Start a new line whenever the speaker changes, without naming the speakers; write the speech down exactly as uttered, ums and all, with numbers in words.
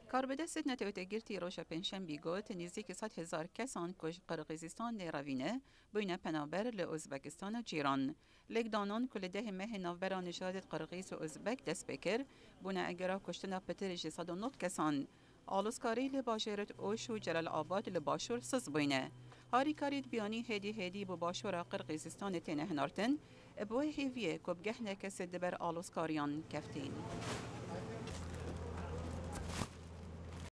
کاربدست نتویتگیرتی روشا پنجشنبه گوت نزدیک صد هزار کسان کش قرقیزستان نیروینه بین پنابر ل ازبکستان و جیران. لگ دانان کل ده مه نوبرا نژادت قرقیز و ازبک دست بکر بونه اگرا کشتنا پترش صد و نود کسان. آلوسکاری ل باشرت اوش و جلال آباد ل باشور سز بینه. هاری کارید بیانی هدی هدی بو باشورا قرقیزستان تینه هنارتن ابوه هیویه کب گهنه کس دبر آلوسکاریان کفتین.